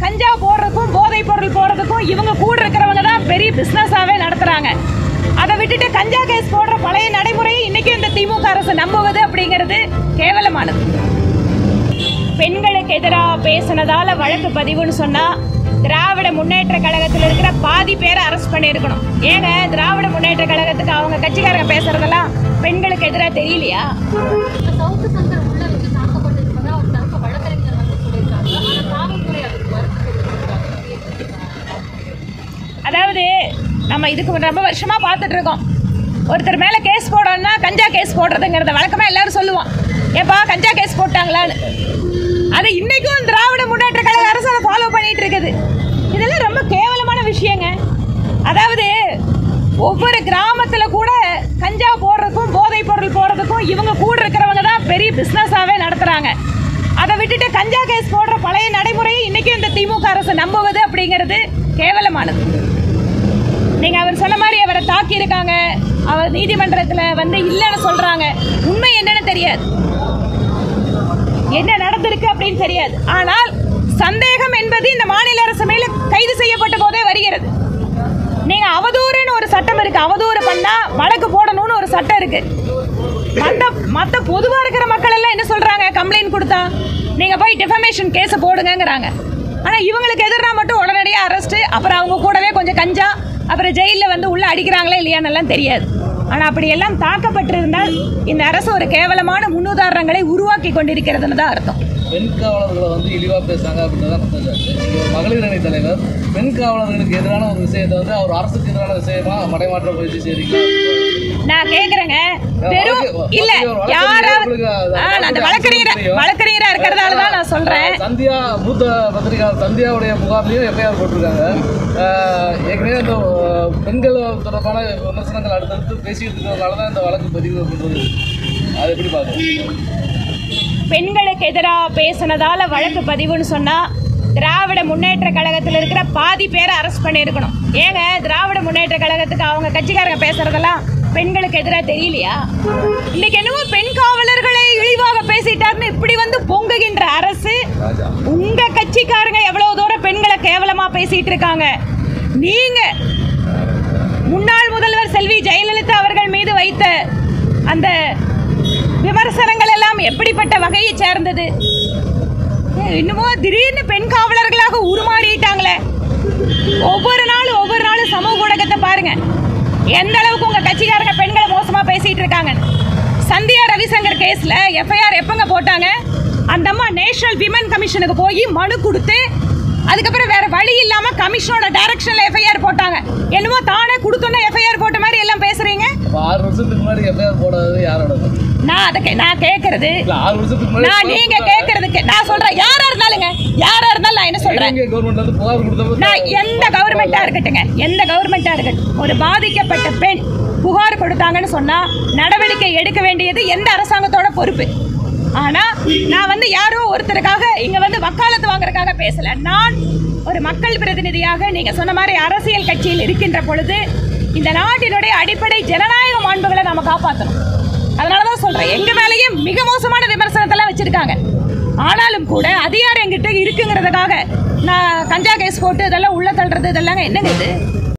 கஞ்சா போடுறதுக்கும் போதைப் பொருள் போடுறதுக்கும் இவங்க கூட இருக்கிறவங்க தான் பெரிய பிசினஸாவே நடத்துறாங்க. அதை விட்டுட்டு கஞ்சா கேஸ் போடுற பழைய நடைமுறையை இன்னைக்கு இந்த திமுக அரசு நம்புவது அப்படிங்கிறது கேவலமானது. பெண்களுக்கு எதிராக பேசினதால வழக்கு பதிவுன்னு சொன்னா திராவிட முன்னேற்ற கழகத்தில் இருக்கிற பாதி பேரை அரெஸ்ட் பண்ணியிருக்கணும். ஏங்க திராவிட முன்னேற்ற கழகத்துக்கு அவங்க கட்சிக்காரங்க பேசுறதெல்லாம் பெண்களுக்கு எதிராக தெரியலையா? அதாவது நம்ம இதுக்கு ரொம்ப வருஷமா பார்த்துட்டு இருக்கோம். ஒருத்தர் மேல கேஸ் போடணும்னா கஞ்சா கேஸ் போடுறதுங்கிறத வழக்கமா எல்லாரும் சொல்லுவோம். ஏப்பா கஞ்சா கேஸ் போட்டாங்களான்னு. அது இன்னைக்கும் திராவிட முன்னேற்ற கழக அரசு அதை ஃபாலோ பண்ணிட்டு இருக்குது. இதெல்லாம் ரொம்ப கேவலமான விஷயங்க. அதாவது ஒவ்வொரு கிராமத்துல கூட கஞ்சா போடுறதுக்கும் போதைப் பொருள் போடுறதுக்கும் இவங்க கூட இருக்கிறவங்க தான் பெரிய பிசினஸாவே நடத்துறாங்க. அதை விட்டுட்டு கஞ்சா கேஸ் போடுற பழைய நடைமுறையை இன்னைக்கு இந்த திமுக அரசு நம்புவது அப்படிங்கிறது கேவலமானது. நீங்க அவர் சொன்ன மாதிரி அவரை தாக்கி இருக்காங்க, அவர் நீதிமன்றத்தில் வந்து இல்லைன்னு சொல்றாங்க. உண்மை என்னன்னு தெரியாது, என்ன நடந்திருக்கு அப்படின்னு தெரியாது. ஆனால் சந்தேகம் என்பது இந்த மாநில அரசு மேல கைது செய்யப்பட்ட போதே வருகிறது. நீங்க அவதூறுன்னு ஒரு சட்டம் இருக்கு, அவதூறு பண்ணா வழக்கு போடணும்னு ஒரு சட்டம் இருக்கு. மற்ற பொதுவா இருக்கிற மக்கள் எல்லாம் என்ன சொல்றாங்க, கம்ப்ளைண்ட் கொடுத்தா நீங்க போய் டிஃபமேஷன் கேஸ் போடுங்கிறாங்க. ஆனா இவங்களுக்கு எதிராக மட்டும் உடனடியாக அரெஸ்ட், அப்புறம் அவங்க கூடவே கொஞ்சம் கஞ்சா, அப்புறம் ஜெயிலில் வந்து உள்ள அடிக்கிறாங்களே இல்லையான்னு தெரியாது. ஆனால் அப்படியெல்லாம் தாக்கப்பட்டிருந்தால் இந்த அரசு ஒரு கேவலமான முன்னுதாரணங்களை உருவாக்கி கொண்டிருக்கிறதுன்னு தான் அர்த்தம். பெண் காவலர்களை வந்து இழிவாக பேசுறாங்க அப்படின்னு தான் மகளிர் அணி தலைவர் பெண் காவலர்களுக்கு எதிரான ஒரு விஷயத்தை வந்து அவர் அரசுக்கு எதிரான விஷயமா மடைமாற்ற முயற்சி செய்றீங்க. நான் கேக்குறேங்க, வெறும் இல்ல யாராவது அந்த வழக்கறிஞரா இருக்கிறதால தான் நான் சொல்றேன். சந்தியா மூத்த பத்திரிகையாளர் சந்தியாவுடைய புகார்லயும் எஃப்ஐஆர் போட்டிருக்காங்க. ஏற்கனவே இந்த பெண்கள் தொடர்பான விமர்சனங்கள் அடுத்தடுத்து பேசிட்டு இருக்கிறதுனால தான் இந்த வழக்கு பதிவு பண்றது. அதை எப்படி பாருங்க? பெண்களுக்கு எதிராக பேசினதால வழக்கு பதிவுன்னு சொன்னா திராவிட முன்னேற்ற கழகத்தில் இருக்கிற பாதி பேரை அரெஸ்ட் பண்ணியிருக்கணும். ஏங்க திராவிட முன்னேற்ற கழகத்துக்கு அவங்க கட்சிக்காரங்க பேசுறதெல்லாம் பெண்களுக்கு எதிராக தெரியலையா? இன்னைக்கு என்னவோ பெண் காவலர்களை இழிவாக பேசிட்டாருன்னு இப்படி வந்து பொங்குகின்ற அரசு, உங்க கட்சிக்காரங்க எவ்வளவு தூரம் பெண்களை கேவலமா பேசிட்டு இருக்காங்க. நீங்க முன்னாள் முதல்வர் செல்வி ஜெயலலிதா அவர்கள் மீது வைத்த அந்த விமர்சனங்கள் எல்லாம் எப்படிப்பட்ட வகையை சேர்ந்தது? இன்னமும் திடீர்னு பெண் காவலர்களாக உருமாறிட்டாங்களே. ஒவ்வொரு நாளும் சமூக ஊடகத்தை பாருங்க, எந்த அளவுக்கு உங்க கட்சிக்காரங்க பெண்களை மோசமா பேசிட்டு இருக்காங்க. சந்தியா ரவிசங்கர் கேஸ்ல எஃப்ஐஆர் எப்பங்க போட்டாங்க? அந்த அம்மா நேஷனல் விமன் கமிஷனுக்கு போய் மனு கொடுத்து அதுக்கப்புறம் வேற வழி இல்லாம கமிஷனோட டைரக்ஷன்ல எஃப்ஐஆர் போட்டாங்க. என்னமோ தானே கொடுத்தோன்னே எஃப்ஐஆர் போட்ட மாதிரி எல்லாம் பேசுறீங்க. 6 வருஷத்துக்கு முன்னாடி எஃப்ஐஆர் போடாதது யாரோட? நான் கேக்குறது, நான் நீங்க கேக்குறதுக்கு நான் சொல்றேன். யாரா இருந்தாலும் நான் என்ன சொல்றேன், நான் எந்த கவர்மெண்டா இருக்கட்டும், ஒரு பாதிக்கப்பட்ட பெண் புகார் கொடுத்தாங்கன்னு சொன்னா நடவடிக்கை எடுக்க வேண்டியது எந்த அரசாங்கத்தோட பொறுப்பு. ஆனா நான் வந்து யாரோ ஒருத்தருக்காக இங்க வந்து வக்காலத்து வாங்குறதுக்காக பேசல. நான் ஒரு மக்கள் பிரதிநிதியாக நீங்க சொன்ன மாதிரி அரசியல் கட்சியில் இருக்கின்ற பொழுது இந்த நாட்டினுடைய அடிப்படை ஜனநாயக மாண்புகளை நாம காப்பாற்றணும். அதனாலதான் சொல்றேன், எங்க மேலேயே மிக மோசமான விமர்சனத்தெல்லாம் வச்சிருக்காங்க. ஆனாலும் கூட அதிகாரம் என்கிட்ட இருக்குங்கிறதுக்காக நான் கஞ்சா கேஸ் போட்டு இதெல்லாம் உள்ள தள்ளுறது, இதெல்லாம் என்னங்க இது?